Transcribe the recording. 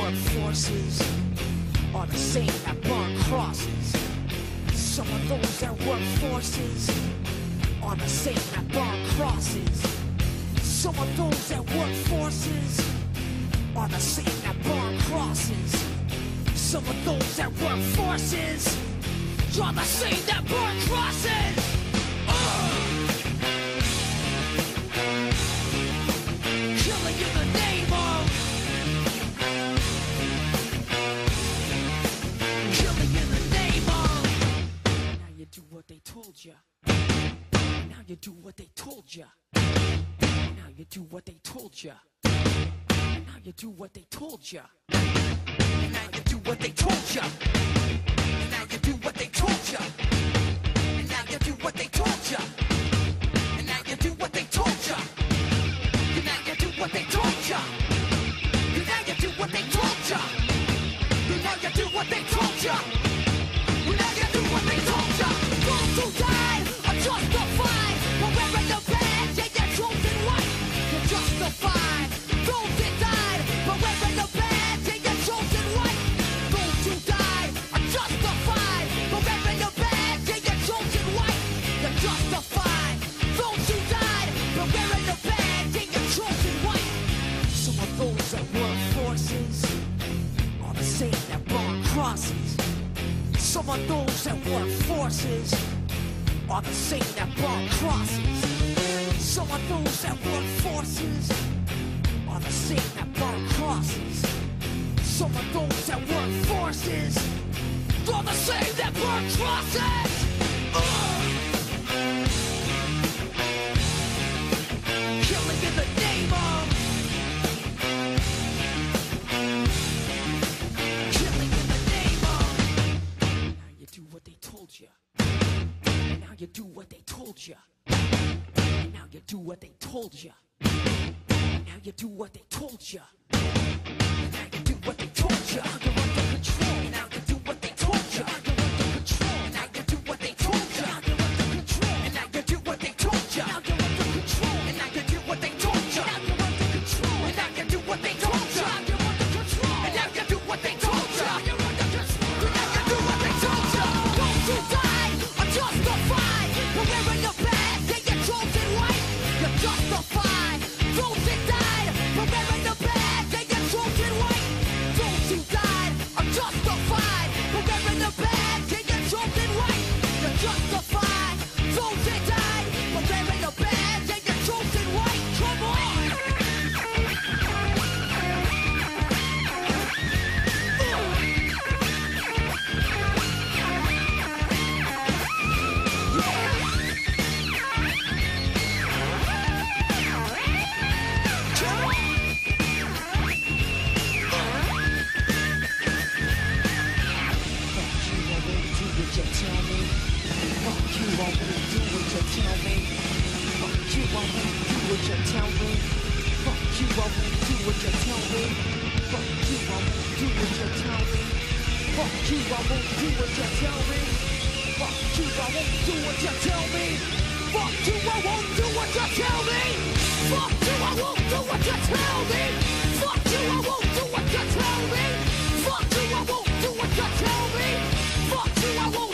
work forces are the same that burn crosses. Some of those that work forces are the same that burn crosses. Some of those that work forces are the same that burn crosses. Some of those that work forces are the same that burn crosses. Killing in the name of, killing in the name of. Now you do what they told ya. Now you do what they told ya. Now you do what they told ya. Now you do what they told ya. Now you do what they told ya. Now you do what they told ya. Now you do what they told ya. Now you do what they told ya. Now you do what they told ya. Now you do what they told ya. Now you do what they told ya. Now you do what they told ya. Those who died are justified for wearing the badge and you're chosen white. You're justified. Those that died for wearing the badge and you're chosen white. Those who died are justified for wearing the badge and you're chosen white. You're justified. Those who died for wearing the badge and you're chosen white. Some of those that work forces are the same that burn crosses. Some of those that work forces are the same that burn crosses. Some of those that work forces are the same that burn crosses. Some of those that work forces are the same that burn crosses. Killing in the name of, killing in the name of. Now you do what they told ya. Now you do what they told ya. Now you do what they told ya. Now you do what they told ya. Now you do what they told ya. You're under control. Now you do what they told ya. You're under control. Now you do what they told ya. You're under control. And now you do what they told ya. Now you're under control. And now you do what they told ya. Now you're under control. And now you do what they told ya. You're under control. And now you do what they told ya. You're under control. And now you do what they told ya. Those who died are justified for wearing the badge and you're chosen white. You're justified. Those that died for wearing the badge and you're chosen white. Those who died are justified for wearing the badge and you're chosen white. You're justified. Those that died for wearing the badge and you're chosen white. Come on. Fuck you, I won't do what you tell me.